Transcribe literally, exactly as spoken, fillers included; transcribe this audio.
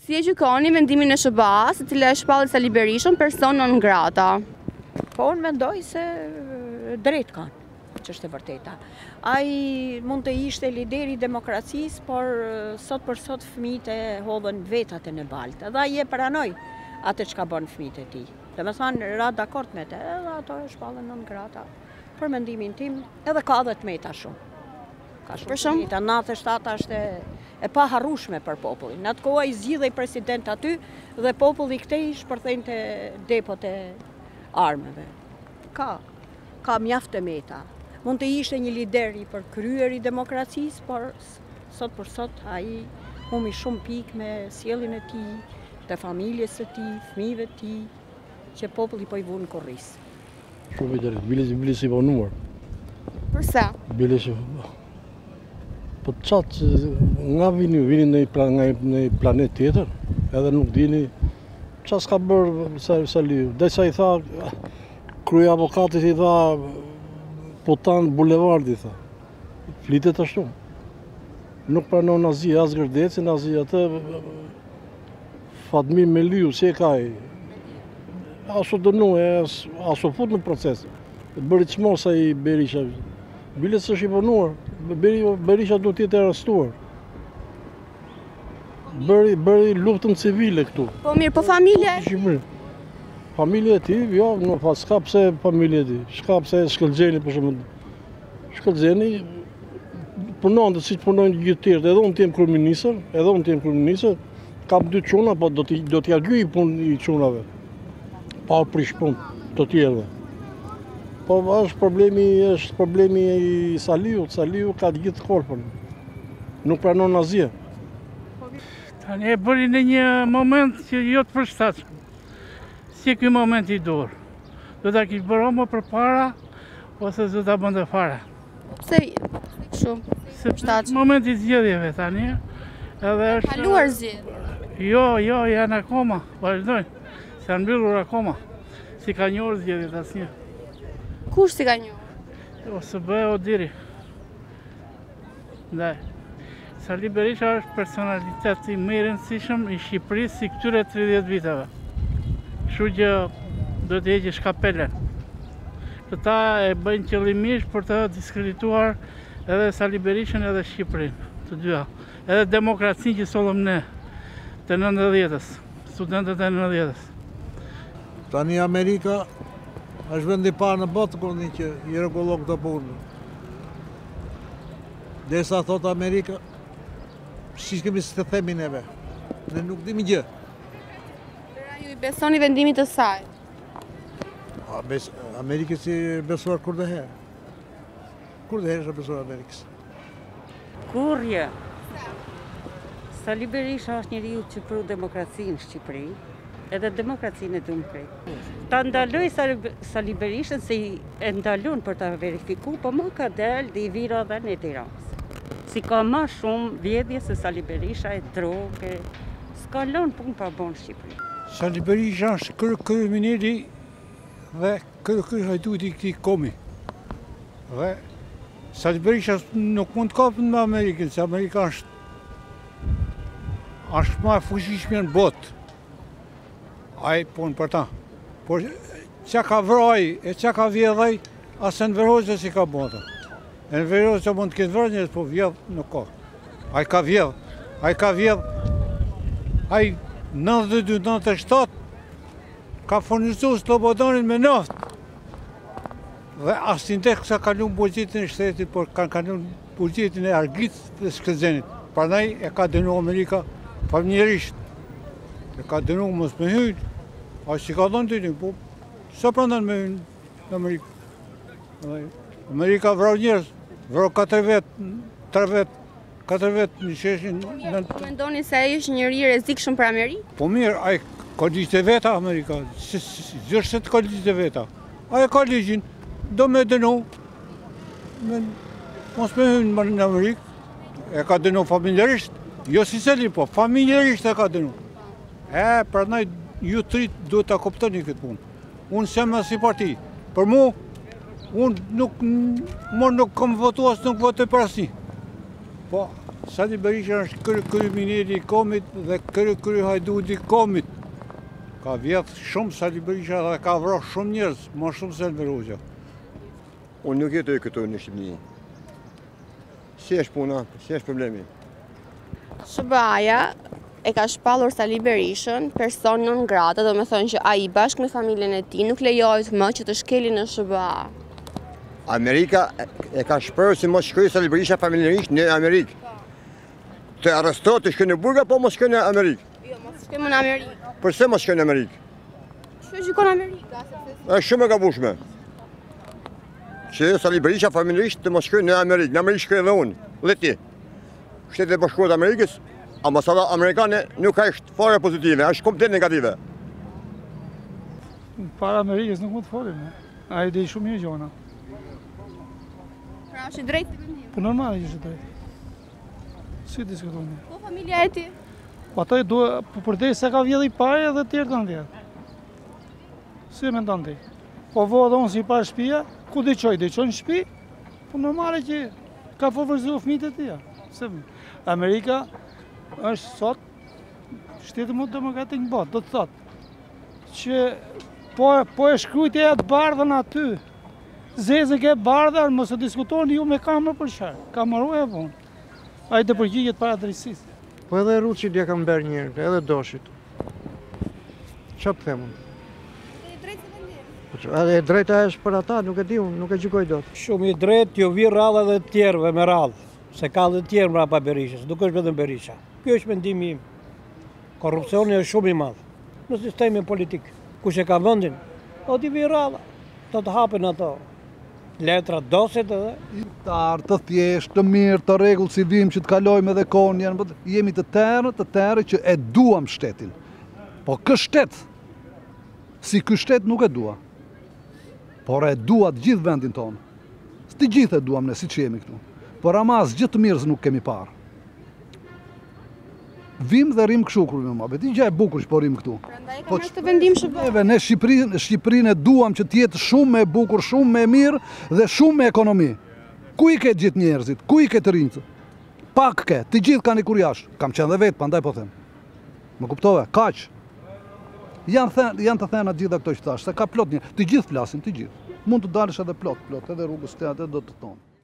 Si e gjykoni vendimin e S H B A, se cila e shpalli Sali Berishën person non grata? Po, unë mendoj se drejt kanë, që është e vërteta. Ai mund të ishte lideri i demokracisë, por sot për sot fëmijët e hodhën vetat e në baltë. Edhe ai e pranoi atë çka bën fëmijët e tij. Domethënë, ra dakord me të, edhe ato e shpallën non grata. Për mendimin tim, edhe ka dhe të meta shumë. Ka shumë të meta, natë shtatë është e, e pa harrueshme për popullin. Në atë kohë i zgjidhej president aty dhe populli këtej shpërthente depot e armëve. Ka, ka mjaft të meta. Mund të ishte një lider i përkryer i demokracisë, por sot për sot ai humi shumë pikë me sjelljen e tij, të familjes së tij, fëmijëve të tij, që populli po i vun korris. Shumë i drejtë, bile si bile si vonuar. Përse? Bile si po qatë nga vini, vini në një planet tjetër, edhe nuk dini qa s'ka bërë Saliu. Dhe sa i tha, krye avokatit i tha, potan bulevardi, tha. Flitet ashtu. Nuk pranon azi, as gërdecin, azi atë, Fatmi me liu, si e ka i. Aso dënu, aso fut në proces. Bëri qmor sa i Berisha. Bile së është i vonuar. Berisha do t'jetë arrestuar. Bëri, bëri luftën civile këtu. Po mirë, po familje? Familje e ti, jo, në fa, s'ka pse familje e ti. S'ka pse shkëllgjeni, për shumë. Shkëllgjeni, punon dhe si që punojnë gjithë tjertë. Edhe unë t'jem kryeministër, edhe unë t'jem kryeministër, kam dy quna, po do t'ja gjy i pun i qunave. Pa u prish pun të tjerëve. Po është problemi, është problemi i Saliut. Saliu ka të gjithë korpën. Nuk pranon asgjë. Tani e bëri në një moment që jo të përshtatshëm. Si ky moment i dur. Do ta kish bërë më përpara ose do ta bënte fare. Pse kështu? Sepse momenti i zgjedhjeve tani edhe është kaluar zgjedhje. Jo, jo, janë akoma, vazhdojnë. S'janë mbyllur akoma. Si ka njohur zgjedhjet asnjë. Kush si ka njohur? O S B A o diri. Ndaj. Sali Berisha është personalitet i më i rëndësishëm i Shqipërisë si këtyre tridhjetë viteve. Kështu që do të heqë shkapelen. Këta e bëjnë qëllimisht për të diskredituar edhe Sali Berishën edhe Shqipërinë, të dyja. Edhe demokracinë që sollëm ne të nëntëdhjetës, studentët e nëntëdhjetës. Tani Amerika është vendi parë në botë kërni që i rregullon këto punë. Derisa thot Amerika, si kemi së të themi neve, ne nuk dimi gjë. Pra ju i besoni vendimit të saj? Amerikës i besuar kur dhe herë. Kur dhe herë është besuar Amerikës? Kurrë. Sali Berisha është njeriu që pru demokracinë në Shqipëri, edhe demokracinë e dumë krejt. Ta ndaloj Sali Berishën se e ndalun për ta verifiku, po më ka del dhe i vira dhe në Tiranës. Si ka ma shumë vjedhje se Sali Berisha e droge, s'ka lënë punë pa bon Shqipëri. Sali Berisha është kërë kryemineri dhe kërë kërë hajduti këti komi. Dhe Sali Berisha nuk mund të kapën me Amerikën, se Amerika është është ma fuqishme në botë. Ai punë për ta. Por që ka vroj e që ka vjedhaj, asë në verhojë si ka bota. E në verhojë që mund të këtë vroj njës, po vjedhë nuk ka. Ai ka vjedhë. Ai ka vjedhë. Ai nëntëdhjetë e dy nëntëdhjetë e shtatë ka furnizu Slobodanin me naftë. Dhe asë të ndekë sa kalun bugjetin e shtetit, por kanë kalun bugjetin e Arglit dhe Shkëlzenit. Prandaj e ka dënu Amerika familjerisht. E ka dënu mos me hyjnë. A që ka dhënë të një, po sa prandën me hyjnë në Amerikë. Amerika vrau njerës, vrau katër vetë, tre vetë, katër vetë në sheshin. Po mendoni se ai është njëri rrezikshëm për Amerikë? Po mirë, ai ka ligjë të veta Amerika, gjithë ka ligjë të veta. Ai ka ligjin, do me dënu, mos me hyjnë në Amerikë. E ka dënu familjerisht, jo si Sali, po familjerisht e ka dënu. E, prandaj ju trit duhet ta kuptoni këtë punë. Unë sem si parti. Për mu, unë nuk, më nuk kam votu asë nuk votoj për asni. Po, Sali Berisha është kry kryeministri i komit dhe kry kry hajdudi i komit. Ka vjetë shumë Sali Berisha dhe ka vrarë shumë njerëz, më shumë se Elveroja. Unë nuk jetoj këtu në Shqipëri. Si është puna, si është problemi? S H B A-ja e ka shpallur Sali Berishën person non grata, do me thonë që ai bashkë me familjen e tij nuk lejohet më që të shkeli në S H B A. Amerika e ka shprehur si mos shkojë Sali Berisha familjarisht në Amerikë. Të arrestohet të shkojë në Burga, po mos shkojë në Amerikë. Jo, mos shkojmë në Amerikë. Përse mos shkojë në Amerikë? Çfarë gjikon Amerika? Është shumë e gabueshme. Që Sali Berisha familjarisht të mos shkojë në Amerikë. Në Amerikë shkoj edhe unë, dhe ti. Shtetet e Bashkuara të Amerikës, ambasada amerikane nuk ka është fare pozitive, është komplet negative. Para Amerikës nuk mund të folim, ai di shumë mirë gjona. Pra është i drejtë të vendim. Po normale që është drejtë. Si diskutojnë? Po familja e tij. Po ato e duhet, po përdej se ka vjedhë i pare dhe tjerë kanë vjedhë. Si me ndonë ti? Po vo edhe unë si parë shpia, ku diqoj, diqoj në shpi, po normale që ka favorizuar fëmijët e tij. Se Amerika është sot shteti më demokratik në botë, do të thotë që po, po e shkrujtja e të bardhën aty, zezën ke bardhër, mos e diskutoni ju me kamër për qarë, kameru e punë. A i të përgjigjet para drejtësisë. Po edhe Ruçit ja kam bërë njërë, edhe Doshit. Qa për themun? E drejtë të vendim. Edhe drejta është për ata, nuk e di unë, nuk e gjykoj dot. Shumë i drejtë, jo vi rrallë edhe të tjerëve me rrallë, se ka dhe tjerë mrapa Berishës, nuk është vetëm Berisha. Kjo është mendimi im. Korrupsioni është shumë i madh në sistemin politik. Kush e ka vendin, do t'i vi rrallë, do të hapen ato. Letra doset edhe. Shqiptar të thjesht, të mirë, të rregull si vim që të kalojmë edhe kohën janë, jemi të terë, të terë që e duam shtetin. Po kë shtet, si ky shtet nuk e dua. Por e dua të gjithë vendin tonë. Të gjithë e duam ne si që jemi këtu. Por ama as gjithë të mirës nuk kemi parë. Vim dhe rim këshu kur vim, abet i gjë e bukur që po rim këtu. Prandaj ka më të vendim S H B A. Ne Shqipërinë Shqipërinë e duam që të jetë shumë më e bukur, shumë më e mirë dhe shumë më ekonomi. Ku i ke gjithë njerëzit? Ku i ke të rinjtë? Pak ke, të gjithë kanë i kur jashtë. Kam qenë dhe vetë, prandaj po them. Më kuptove? Kaq. Janë thënë, janë të thëna gjitha këto që thash, se ka plot një, të gjithë flasin, të gjithë. Mund të dalësh edhe plot, plot, edhe rrugës të atë do të thonë.